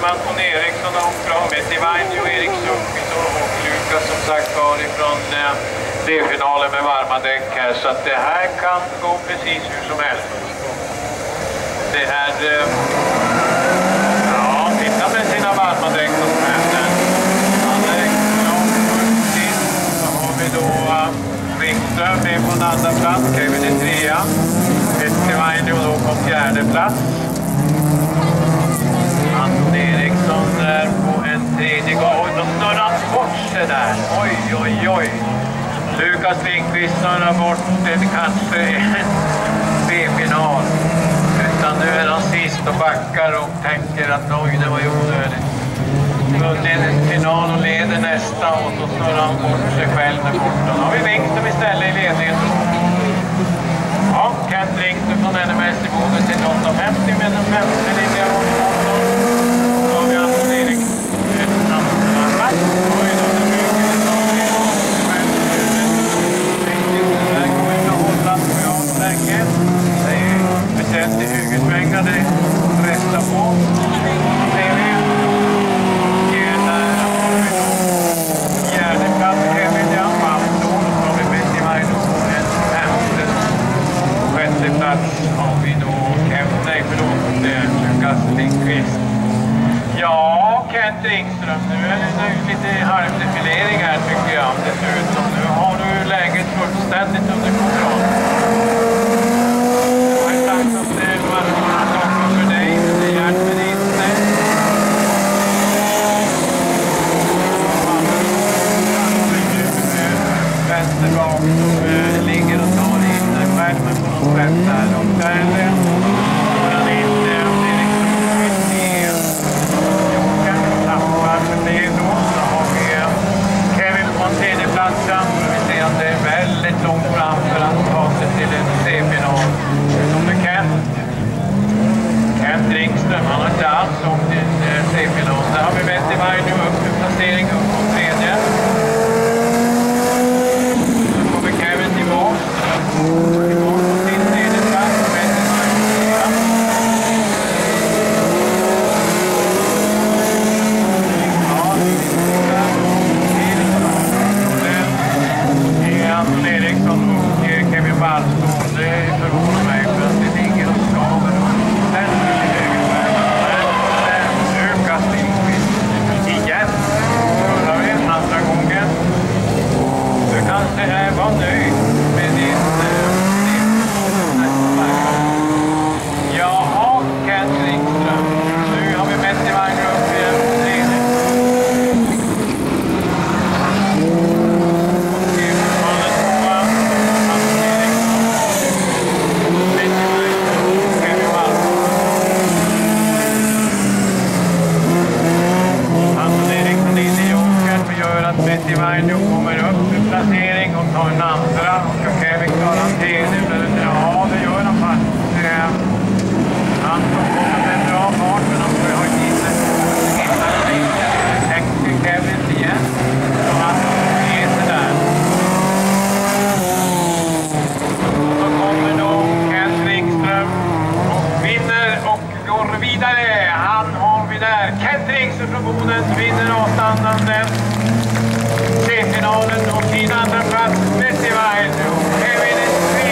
Anton Eriksson har åkt bra med Divainio, Erik Sundqvist och Lukas som sagt var ifrån D-finalen med varma däck här. Så att det här kan gå precis hur som helst. Det är... ja, titta med sina varma däck som händer. Så har vi då Ringström med på en andra plats, Kevin är trea. Divainio då på fjärde plats. Anton Eriksson är på en tredje gång. Då snurrar han bort sig där. Oj, oj, oj. Lukas Lindqvist snurrar bort kanske en B-final. Utan nu är han sist och backar och tänker att oj, det var ju onödigt. Vunnit en final och leder nästa och så snurrar han bort sig själv där borta. Då har vi Ringström istället i ledningen. Ja, Kent Ringström från NMS i Boden till 850 med den femte linjen. Då har vi Anton Eriksson. Oj, då är det mycket som är det här kommer inte att hålla på länge. Det är speciellt i högersvängande resta på. Ser vi. Fjärde plats Kevin Jan. Då har vi bäst i Majno. En femte. Sjätte plats har vi då Lukas Lindqvist. Ja, Kent Ringström, nu är det lite halvdefilering här tycker jag. Det ser ut som nu har du läget fullständigt under kontroll. Jag har sagt att det var några saker för dig, men det hjälper inte. Vänster bak som ligger och tar in skärmen på något sätt där. Och där får han inte, det är liksom Jockan tappar för det då. Så har vi Kevin på en tredjeplatsen. Vi ser att det är väldigt långt fram för att ta sig till en C-final. Som det Kent Ringström, han har inte alls åkt till C-final. Där har vi Divainio upp till placering upp på tredje. Anton Eriksson och Kevin Wallstånd, det förvånar mig för att det ligger och skaver den i högervärlden. Lukas Lindqvist igen. Förra vi andra gången. Du kanske var nöjd med din jaha, Kent Ringström. Nu har vi mätt i varje upp igen. Divainio kommer upp i placering och tar en andra och ska Kevin klara en tredje. Ja, det gör han faktiskt. Han kommer med en bra fart, men han får ha inte hitta en linje. Tänker Kevin igen. Så han ger sig där. Och så kommer då Kent Ringström och vinner och går vidare. Han har vi där. Kent Ringström från Boden vinner avståndande C-finalen och sin andra plats med Divainio. Kevin är